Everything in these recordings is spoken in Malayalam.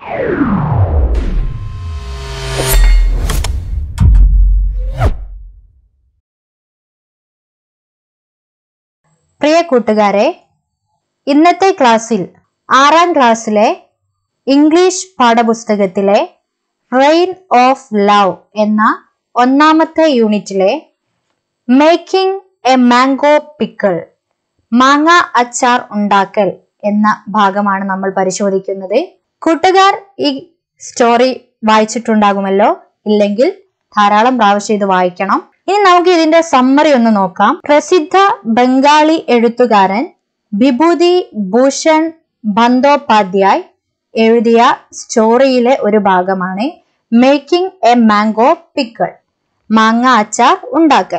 പ്രിയ കൂട്ടുകാരെ, ഇന്നത്തെ ക്ലാസ്സിൽ 6ാം ക്ലാസ്സിലെ ഇംഗ്ലീഷ് പാഠപുസ്തകത്തിലെ റെയിൻ ഓഫ് ലവ് എന്ന 1ാമത്തെ യൂണിറ്റിലെ മേക്കിംഗ് എ മാംഗോ പിക്കിൾ, മാങ്ങ അച്ചാർ ഉണ്ടാക്കൽ എന്ന ഭാഗമാണ് നമ്മൾ പരിശോധിക്കുന്നത്. കൂട്ടുകാർ ഈ സ്റ്റോറി വായിച്ചിട്ടുണ്ടാകുമല്ലോ. ഇല്ലെങ്കിൽ ധാരാളം പ്രാവശ്യം ഇത് വായിക്കണം. ഇനി നമുക്ക് ഇതിന്റെ സമ്മറി ഒന്ന് നോക്കാം. പ്രസിദ്ധ ബംഗാളി എഴുത്തുകാരൻ വിഭൂതി ഭൂഷൺ ബന്ദോപാധ്യായ് എഴുതിയ സ്റ്റോറിയിലെ ഒരു ഭാഗമാണ് മേക്കിംഗ് എ മാംഗോ പിക്കിൾ, മാങ്ങ അച്ചാർ ഉണ്ടാക്കൽ.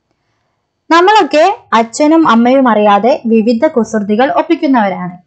നമ്മളൊക്കെ അച്ഛനും അമ്മയും അറിയാതെ വിവിധ കുസൃതികൾ ഒപ്പിക്കുന്നവരാണ്.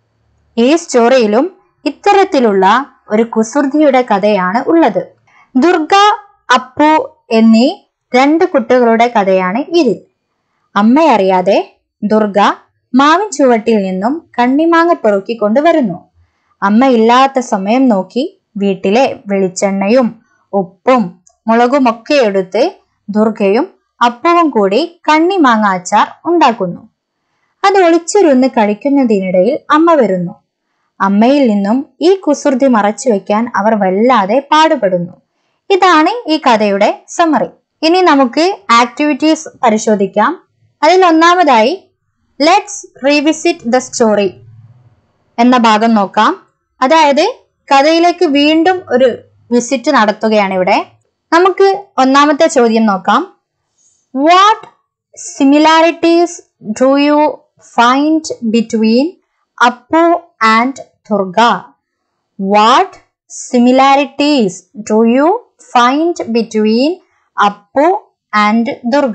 ഈ സ്റ്റോറിയിലും ഇത്തരത്തിലുള്ള ഒരു കുസൃതിയുടെ കഥയാണ് ഉള്ളത്. ദുർഗ, അപ്പു എന്നീ 2 കുട്ടികളുടെ കഥയാണ് ഇതിൽ. അമ്മയറിയാതെ ദുർഗ മാവിൻ ചുവട്ടിൽ നിന്നും കണ്ണിമാങ്ങ പെറുക്കിക്കൊണ്ടുവരുന്നു. അമ്മ ഇല്ലാത്ത സമയം നോക്കി വീട്ടിലെ വെളിച്ചെണ്ണയും ഉപ്പും മുളകുമൊക്കെ എടുത്ത് ദുർഗയും അപ്പവും കൂടി കണ്ണിമാങ്ങ അച്ചാർ ഉണ്ടാക്കുന്നു. അത് ഒളിച്ചിരുന്ന് കഴിക്കുന്നതിനിടയിൽ അമ്മ വരുന്നു. അമ്മയിൽ നിന്നും ഈ കുസൃതി മറച്ചു വെക്കാൻ അവർ വല്ലാതെ പാടുപെടുന്നു. ഇതാണ് ഈ കഥയുടെ സമ്മറി. ഇനി നമുക്ക് ആക്ടിവിറ്റീസ് പരിശോധിക്കാം. അതിൽ ഒന്നാമതായി ലെറ്റ്സ് റീവിസിറ്റ് ദ സ്റ്റോറി എന്ന ഭാഗം നോക്കാം. അതായത് കഥയിലേക്ക് വീണ്ടും ഒരു വിസിറ്റ് നടത്തുകയാണ് ഇവിടെ. നമുക്ക് ഒന്നാമത്തെ ചോദ്യം നോക്കാം. What similarities do you find between Appu and Durga? What similarities do you find between Appu and Durga?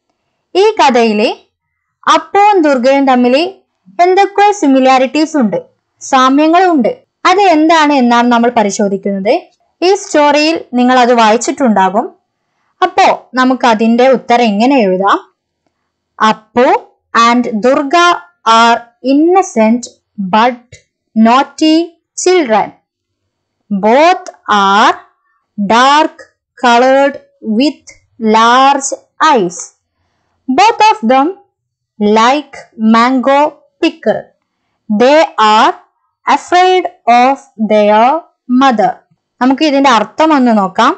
ഈ കഥയില് അപ്പുവും ദുർഗയും തമ്മിൽ എന്തൊക്കെ സിമിലാരിറ്റീസ് ഉണ്ട്, സാമ്യങ്ങളുണ്ട്. അത് എന്താണ് എന്നാണ് നമ്മൾ പരിശോധിക്കുന്നത്. ഈ സ്റ്റോറിയിൽ നിങ്ങൾ അത് വായിച്ചിട്ടുണ്ടാകും. അപ്പോ നമുക്ക് അതിന്റെ ഉത്തരം എങ്ങനെ എഴുതാം? Appu and Durga are innocent but naughty children. Both are dark colored with large eyes. Both of them like mango pickle. They are afraid of their mother. നമുക്ക് ഇതിന്റെ അർത്ഥം ഒന്ന് നോക്കാം.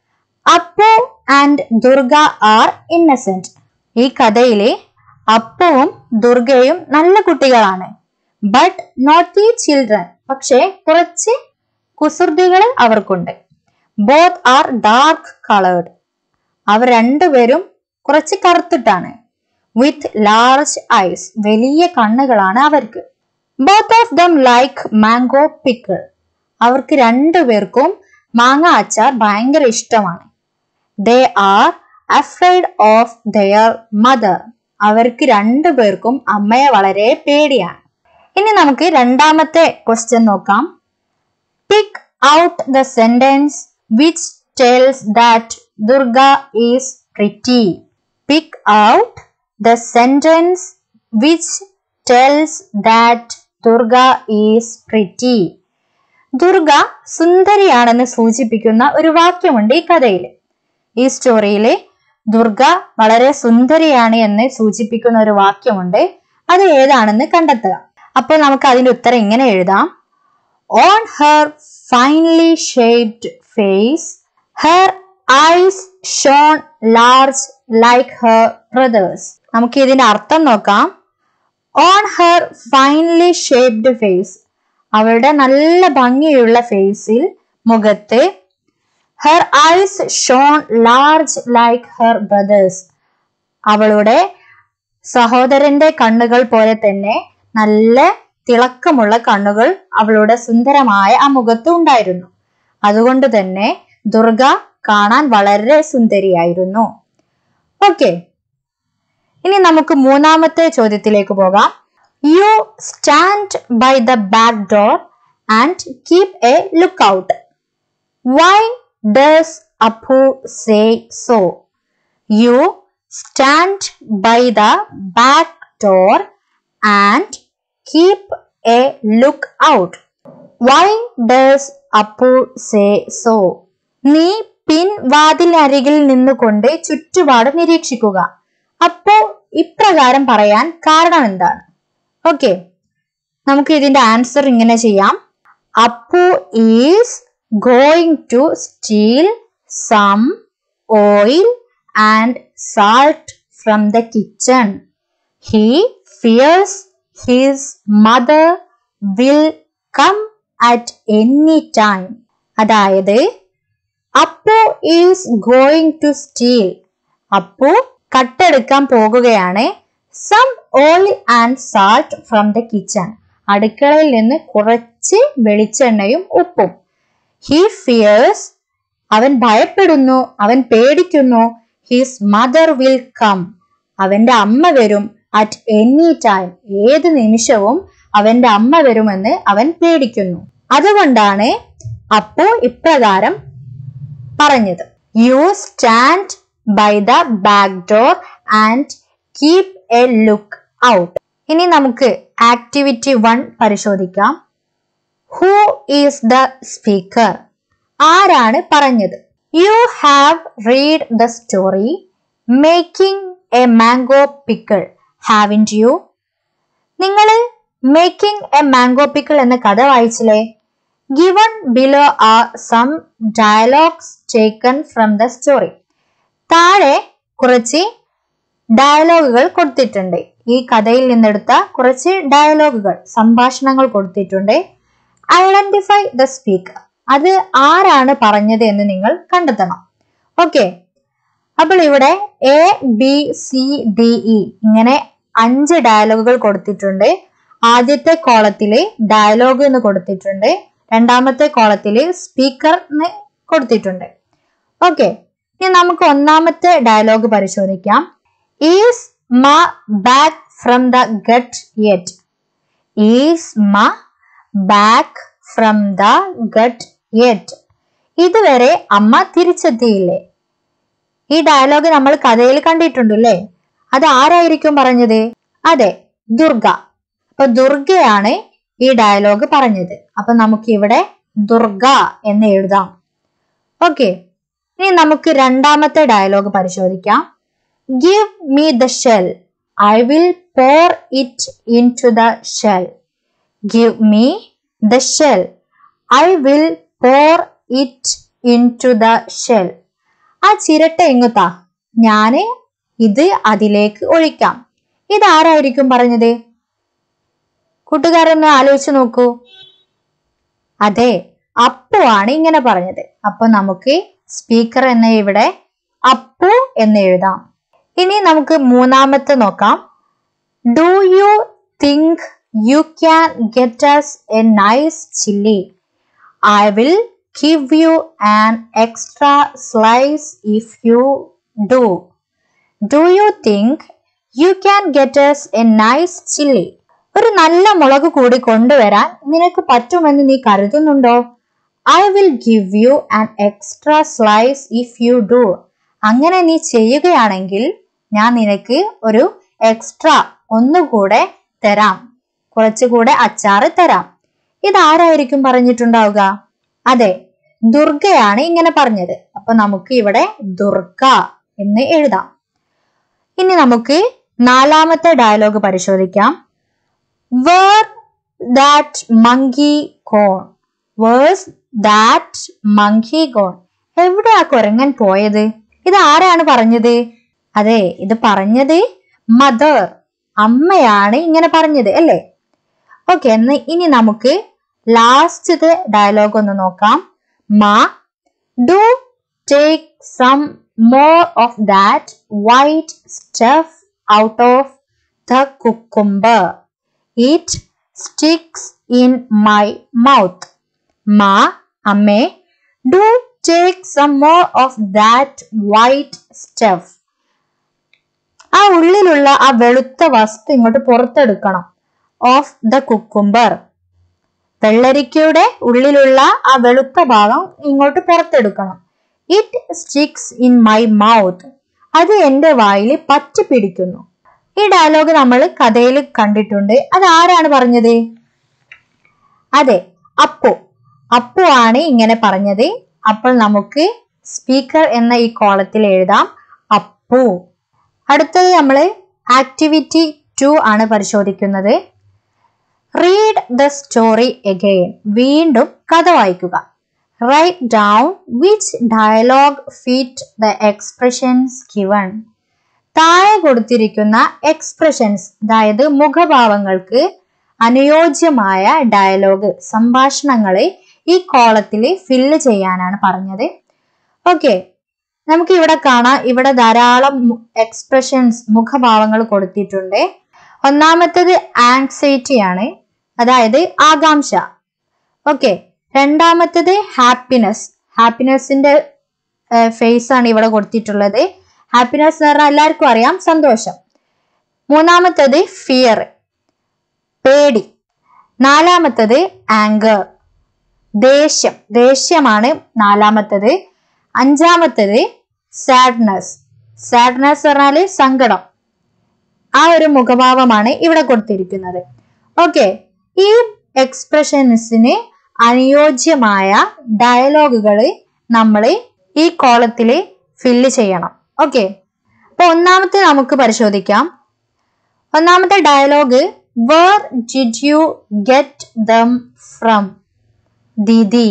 Appu and Durga are innocent. ഈ കഥയിലെ അപ്പുവും ദുർഗയും നല്ല കുട്ടികളാണ്. But naughty children. പക്ഷെ കുറച്ച് കുസൃതികൾ അവർക്കുണ്ട്. Both are dark coloured. അവർ രണ്ടുപേരും കുറച്ച് കറുത്തിട്ടാണ്. With large eyes. വലിയ കണ്ണുകളാണ് അവർക്ക്. Both of them like mango pickle. അവർക്ക് രണ്ടുപേർക്കും മാങ്ങ അച്ചാർ ഭയങ്കര ഇഷ്ടമാണ്. They are afraid of their mother. അവർക്ക് രണ്ടുപേർക്കും അമ്മയെ വളരെ പേടിയാണ്. ഇനി നമുക്ക് രണ്ടാമത്തെ ക്വസ്റ്റ്യൻ നോക്കാം. Pick out the sentence which tells that Durga is pretty. Pick out the sentence which tells that Durga is pretty. Durga സുന്ദരിയാണെന്ന് സൂചിപ്പിക്കുന്ന ഒരു വാക്യമുണ്ട് ഈ കഥയിൽ. ഈ സ്റ്റോറിയിൽ ദുർഗ വളരെ സുന്ദരിയാണ് എന്ന് സൂചിപ്പിക്കുന്ന ഒരു വാക്യമുണ്ട്. അത് ഏതാണെന്ന് കണ്ടെത്തുക. അപ്പോൾ നമുക്ക് അതിന്റെ ഉത്തരം ഇങ്ങനെ എഴുതാം. On her finely shaped face, her eyes shone large like her brothers. നമുക്ക് ഇതിന്റെ അർത്ഥം നോക്കാം. On her finely shaped face, അവളുടെ നല്ല ഭംഗിയുള്ള ഫേസിൽ, മുഖത്ത്, her eyes shone large like her brothers. അവളുടെ സഹോദരന്റെ കണ്ണുകൾ പോലെ തന്നെ നല്ല തിളക്കമുള്ള കണ്ണുകൾ അവളുടെ സുന്ദരമായ ആ മുഖത്ത് ഉണ്ടായിരുന്നു. അതുകൊണ്ട് തന്നെ ദുർഗ കാണാൻ വളരെ സുന്ദരിയായിരുന്നു. ഓക്കെ, ഇനി നമുക്ക് മൂന്നാമത്തെ ചോദ്യത്തിലേക്ക് പോകാം. You stand by the back door and keep a look out. Why does Appu say so? You stand by the back door and keep a look out. Why does Appu say so? നീ പിൻവാതിലരികിൽ നിന്നുകൊണ്ട് ചുറ്റുപാട് നിരീക്ഷിക്കുക. അപ്പോ ഇപ്രകാരം പറയാൻ കാരണം എന്താണ്? ഓക്കെ, നമുക്ക് ഇതിന്റെ ആൻസർ ഇങ്ങനെ ചെയ്യാം. Appu is going to steal some oil and salt from the kitchen. He fears his mother will come at any time. അതായത് Appu is going to steal. Appu കട്ടെടുക്കാൻ പോകുകയാണ്. Some oil and salt from the kitchen. അടുക്കളയിൽ നിന്ന് കുറച്ച് വെളിച്ചെണ്ണയും ഉപ്പും. He fears. അവൻ ഭയപ്പെടുന്നു, അവൻ പേടിക്കുന്നു. His mother will come. അവന്റെ അമ്മ വരും. At any time. ഏത് നിമിഷവും അവന്റെ അമ്മ വരുമെന്ന് അവൻ പേടിക്കുന്നു. അതുകൊണ്ടാണ് അപ്പു ഇപ്രകാരം പറഞ്ഞത്. You stand by the back door and keep a look out. ഇനി നമുക്ക് ആക്ടിവിറ്റി 1 പരിശോധിക്കാം. Who is the speaker? ആരാണ് പറഞ്ഞത്? You have read the story Making a Mango Pickle, haven't you? നിങ്ങൾ Making a Mango Pickle എന്ന കഥ വായിച്ചില്ലേ? Given below are some dialogues taken from the story. താഴെ കുറച്ച് ഡയലോഗുകൾ കൊടുത്തിട്ടുണ്ട്. ഈ കഥയിൽ നിന്നെടുത്ത കുറച്ച് ഡയലോഗുകൾ, സംഭാഷണങ്ങൾ കൊടുത്തിട്ടുണ്ട്. Identify the speaker. അത് ആരാണ് പറഞ്ഞത് എന്ന് നിങ്ങൾ കണ്ടെത്തണം. ഓക്കെ, അപ്പോൾ ഇവിടെ ABCDE ഇങ്ങനെ 5 ഡയലോഗുകൾ കൊടുത്തിട്ടുണ്ട്. ആദ്യത്തെ കോളത്തില് ഡയലോഗ് എന്ന് കൊടുത്തിട്ടുണ്ട്. രണ്ടാമത്തെ കോളത്തില് സ്പീക്കർ എന്ന് കൊടുത്തിട്ടുണ്ട്. ഓക്കെ, ഇനി നമുക്ക് ഒന്നാമത്തെ ഡയലോഗ് പരിശോധിക്കാം. Is Ma back from the gut yet? Is Ma back from the gut yet? ഇതുവരെ അമ്മ തിരിച്ചെത്തിയില്ലേ? ഈ ഡയലോഗ് നമ്മൾ കഥയിൽ കണ്ടിട്ടുണ്ടല്ലേ? അത് ആരായിരിക്കും പറഞ്ഞത്? അതെ, ദുർഗ. അപ്പൊ ദുർഗയാണ് ഈ ഡയലോഗ് പറഞ്ഞത്. അപ്പൊ നമുക്ക് ഇവിടെ ദുർഗ എന്ന് എഴുതാം. ഓക്കെ, ഇനി നമുക്ക് രണ്ടാമത്തെ ഡയലോഗ് പരിശോധിക്കാം. Give me the shell. I will pour it into the shell. Give me the shell. I will pour it into the shell. ആ ചിരട്ട എങ്ങുത്താ, ഞാന് ഇത് അതിലേക്ക് ഒഴിക്കാം. ഇതാരായിരിക്കും പറഞ്ഞത്? കൂട്ടുകാരൊന്ന് ആലോചിച്ച് നോക്കൂ. അതെ, അപ്പു ആണ് ഇങ്ങനെ പറഞ്ഞത്. അപ്പൊ നമുക്ക് സ്പീക്കർ എന്ന ഇവിടെ അപ്പു എന്ന് എഴുതാം. ഇനി നമുക്ക് മൂന്നാമത്തെ നോക്കാം. Do you think you can get us a nice chili? I will give you an extra slice if you do. Do you think you can get us a nice chili? ഒരു നല്ല മുളക് കൂടി കൊണ്ടുവരാൻ നിനക്ക് പറ്റുമെന്ന് നീ കരുതുന്നുണ്ടോ? I will give you an extra slice if you do. അങ്ങനെ നീ ചെയ്യുകയാണെങ്കിൽ ഞാൻ നിനക്ക് ഒരു എക്സ്ട്രാ ഒന്നുകൂടെ തരാം, കുറച്ചുകൂടെ അച്ചാറ് തരാം. ഇതാരായിരിക്കും പറഞ്ഞിട്ടുണ്ടാവുക? അതെ, ദുർഗയാണ് ഇങ്ങനെ പറഞ്ഞത്. അപ്പൊ നമുക്ക് ഇവിടെ ദുർഗ എന്ന് എഴുതാം. ഇനി നമുക്ക് നാലാമത്തെ ഡയലോഗ് പരിശോധിക്കാം. Where that monkey gone? Where's that monkey gone? എവിടെയാ കുരങ്ങൻ പോയത്? ഇത് ആരാണ് പറഞ്ഞത്? അതെ, ഇത് പറഞ്ഞത് മദർ, അമ്മയാണ് ഇങ്ങനെ പറഞ്ഞത് അല്ലേ? ഓക്കെ, ഇനി നമുക്ക് ലാസ്റ്റത്തെ ഡയലോഗ് ഒന്ന് നോക്കാം. Ma, do take some more of that white stuff out of the cucumber. It sticks in my mouth. Ma, അമ്മേ, do take some more of that white stuff. ആ ഉള്ളിലുള്ള ആ വെളുത്ത വസ്തു ഇങ്ങോട്ട് പുറത്തെടുക്കണം. Of the cucumber. വെള്ളരിക്കയുടെ ഉള്ളിലുള്ള ആ വെളുത്ത ഭാഗം ഇങ്ങോട്ട് പുറത്തെടുക്കണം. It sticks in my mouth. അത് എന്റെ വായിൽ പറ്റി പിടിക്കുന്നു. ഈ ഡയലോഗ് നമ്മൾ കഥയിൽ കണ്ടിട്ടുണ്ട്. അത് ആരാണ് പറഞ്ഞത്? അതെ, അപ്പു. അപ്പു ആണ് ഇങ്ങനെ പറഞ്ഞത്. അപ്പോൾ നമുക്ക് സ്പീക്കർ എന്ന ഈ കോളത്തിൽ എഴുതാം അപ്പു. അടുത്തത് നമ്മൾ ആക്ടിവിറ്റി 2 ആണ് പരിശോധിക്കുന്നത്. Read the story again. വീണ്ടും കഥ വായിക്കുക. Write down which dialogue fit the expressions given. താഴെ കൊടുത്തിരിക്കുന്ന എക്സ്പ്രഷൻസ്, അതായത് മുഖഭാവങ്ങൾക്ക് അനുയോജ്യമായ ഡയലോഗ്, സംഭാഷണങ്ങളെ ഈ കോളത്തിൽ ഫില്ല് ചെയ്യാനാണ് പറഞ്ഞത്. ഓക്കെ, നമുക്ക് ഇവിടെ കാണാം, ഇവിടെ ധാരാളം എക്സ്പ്രഷൻസ്, മുഖഭാവങ്ങൾ കൊടുത്തിട്ടുണ്ട്. ഒന്നാമത്തേത് ആങ്സൈറ്റി ആണ്, അതായത് ആകാംക്ഷ. ഓക്കെ, രണ്ടാമത്തേത് ഹാപ്പിനെസ്. ഹാപ്പിനെസിന്റെ ഫേസ് ആണ് ഇവിടെ കൊടുത്തിട്ടുള്ളത്. ഹാപ്പിനെസ് എന്ന് പറഞ്ഞാൽ എല്ലാവർക്കും അറിയാം, സന്തോഷം. മൂന്നാമത്തേത് ഫിയർ, പേടി. നാലാമത്തേത് ആങ്കർ, ദേഷ്യം. ദേഷ്യമാണ് നാലാമത്തേത്. അഞ്ചാമത്തേത് സാഡ്നെസ്. സാഡ്നെസ് പറഞ്ഞാല് സങ്കടം. ആ ഒരു മുഖഭാവമാണ് ഇവിടെ കൊടുത്തിരിക്കുന്നത്. ഓക്കെ, ഈ എക്സ്പ്രഷൻസിന് അനുയോജ്യമായ ഡയലോഗുകൾ നമ്മൾ ഈ കോളത്തിൽ ഫില്ല് ചെയ്യണം. ഓക്കെ, അപ്പൊ ഒന്നാമത്തെ നമുക്ക് പരിശോധിക്കാം. ഒന്നാമത്തെ dialogue, where did you get them from Didi.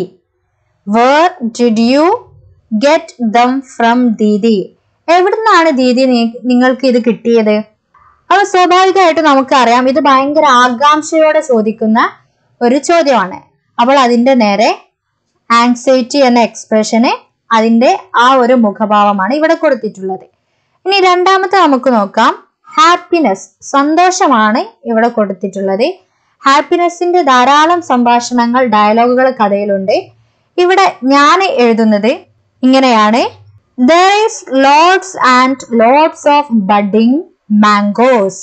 Where did you get them from Didi. എവിടുന്നാണ് ദീദി നിങ്ങൾക്ക് ഇത് കിട്ടിയത്? അപ്പൊ സ്വാഭാവികമായിട്ടും നമുക്കറിയാം, ഇത് ഭയങ്കര ആകാംക്ഷയോടെ ചോദിക്കുന്ന ഒരു ചോദ്യമാണ്. അപ്പോൾ അതിന്റെ നേരെ ആങ്സൈറ്റി എന്ന എക്സ്പ്രഷന് അതിന്റെ ആ ഒരു മുഖഭാവമാണ് ഇവിടെ കൊടുത്തിട്ടുള്ളത്. ഇനി രണ്ടാമത്തെ നമുക്ക് നോക്കാം, ഹാപ്പിനെസ്, സന്തോഷമാണ് ഇവിടെ കൊടുത്തിട്ടുള്ളത്. ഹാപ്പിനെസിന്റെ ധാരാളം സംഭാഷണങ്ങൾ, ഡയലോഗുകൾ കഥയിലുണ്ട്. ഇവിടെ ഞാൻ എഴുതുന്നത് ഇങ്ങനെയാണ്: There is lots and lots of budding mangoes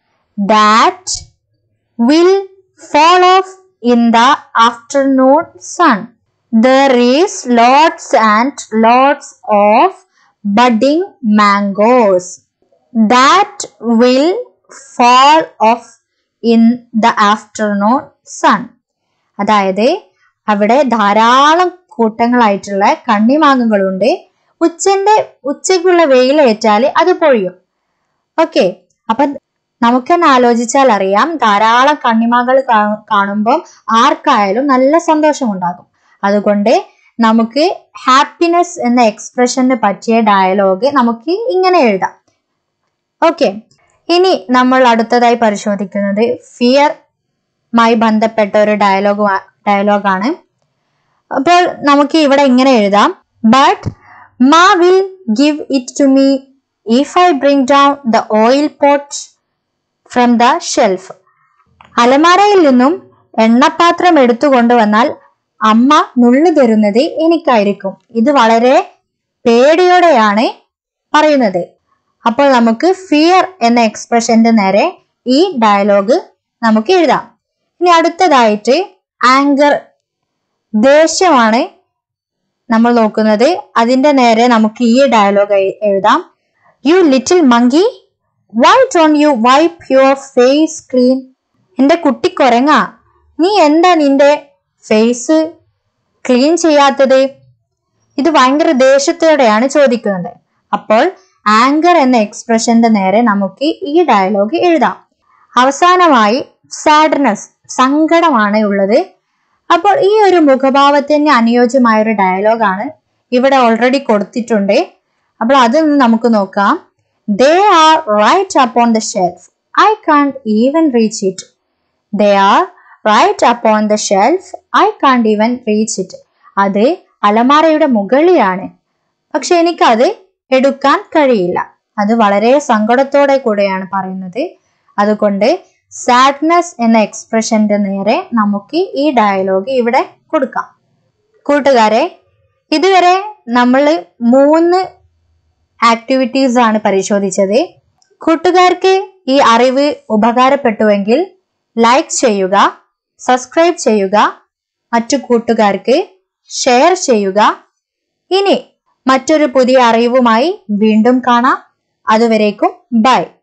that will fall off in the afternoon sun. There is lots and lots of budding mangoes that will fall off in the afternoon sun. അതായത് അവിടെ ധാരാളം കൂട്ടങ്ങളായിട്ടുള്ള കണ്ണിമാങ്ങകളുണ്ട്. ഉച്ചയ്ക്കുള്ള വെയിലേറ്റാൽ അത് പൊഴിയും. ഓക്കെ, അപ്പൊ നമുക്ക് തന്നെ ആലോചിച്ചാൽ അറിയാം, ധാരാളം കണ്ണിമാങ്ങൾ കാണുമ്പോൾ ആർക്കായാലും നല്ല സന്തോഷം ഉണ്ടാകും. അതുകൊണ്ട് നമുക്ക് ഹാപ്പിനെസ് എന്ന എക്സ്പ്രഷന് പറ്റിയ ഡയലോഗ് നമുക്ക് ഇങ്ങനെ എഴുതാം. ഓക്കെ, ഇനി നമ്മൾ അടുത്തതായി പരിശോധിക്കുന്നത് ഫിയറുമായി ബന്ധപ്പെട്ട ഒരു ഡയലോഗാണ്. അപ്പോൾ നമുക്ക് ഇവിടെ ഇങ്ങനെ എഴുതാം: but Ma will give it to me if I bring down the oil pot from the shelf. അലമാരയിൽ നിന്നും എണ്ണപ്പാത്രം എടുത്തുകൊണ്ടുവന്നാൽ അമ്മ നുള്ളു തരുന്നത് എനിക്കായിരിക്കും. ഇത് വളരെ പേടിയോടെയാണ് പറയുന്നത്. അപ്പോൾ നമുക്ക് ഫിയർ എന്ന എക്സ്പ്രഷന്റെ നേരെ ഈ ഡയലോഗ് നമുക്ക് എഴുതാം. ഇനി അടുത്തതായിട്ട് ആങ്കർ, ദേഷ്യമാണ് നമ്മൾ നോക്കുന്നത്. അതിന്റെ നേരെ നമുക്ക് ഈ ഡയലോഗ് എഴുതാം: you little monkey, why don't you wipe your face clean. എന്റെ കുട്ടിക്കൊരങ്ങ, നീ എന്താ നിന്റെ ഫേസ് ക്ലീൻ ചെയ്യാത്തത്? ഇത് ഭയങ്കര ദേഷ്യത്തോടെയാണ് ചോദിക്കുന്നത്. അപ്പോൾ ആങ്കർ എന്ന എക്സ്പ്രഷന്റെ നേരെ നമുക്ക് ഈ ഡയലോഗ് എഴുതാം. അവസാനമായി സാഡ്നെസ്, സങ്കടമാണ് ഉള്ളത്. അപ്പോൾ ഈ ഒരു മുഖഭാവത്തിന് അനുയോജ്യമായ ഒരു ഡയലോഗാണ് ഇവിടെ ഓൾറെഡി കൊടുത്തിട്ടുണ്ട്. അപ്പോൾ അതൊന്ന് നമുക്ക് നോക്കാം. They are right upon the shelf. I can't even reach it. They are right upon the shelf. I can't even reach it. അത് അലമാരയുടെ മുകളിലാണ്, പക്ഷെ എനിക്കത് എടുക്കാൻ കഴിയില്ല. അത് വളരെ സങ്കടത്തോടെ കൂടെയാണ് പറയുന്നത്. അതുകൊണ്ട് സാഡ്നെസ് എന്ന എക്സ്പ്രഷന്റെ നേരെ നമുക്ക് ഈ ഡയലോഗ് ഇവിടെ കൊടുക്കാം. കൂട്ടുകാരെ, ഇതുവരെ നമ്മൾ 3 ആക്ടിവിറ്റീസ് ആണ് പരിശോധിച്ചത്. കൂട്ടുകാർക്ക് ഈ അറിവ് ഉപകാരപ്പെട്ടുവെങ്കിൽ ലൈക്ക് ചെയ്യുക, സബ്സ്ക്രൈബ് ചെയ്യുക, മറ്റു കൂട്ടുകാർക്ക് ഷെയർ ചെയ്യുക. ഇനി മറ്റൊരു പുതിയ അറിവുമായി വീണ്ടും കാണാം. അതുവരേക്കും ബൈ.